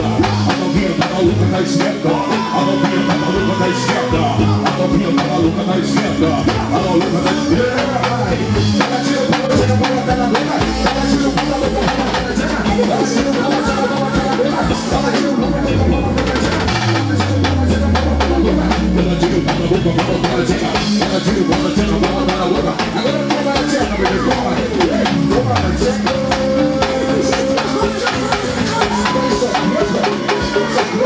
A novinha tá maluca, tá esperta. A novinha tá maluca, tá esperta. A novinha tá maluca, tá esperta. A maluca tá esperta. Ela tira o pau, chega a bola, tá na boca. Ela tira o pau, tá na boca, ela tira o pau, chega a bola, tá na boca. Ela tira o pau, chega a bola, tá na boca. Ela tira o pau da boca, bola para a tcheca. Ela tira o pau da tcheca, bola para a boca. Agora toma a tcheca, bebê, toma. Toma a tcheca.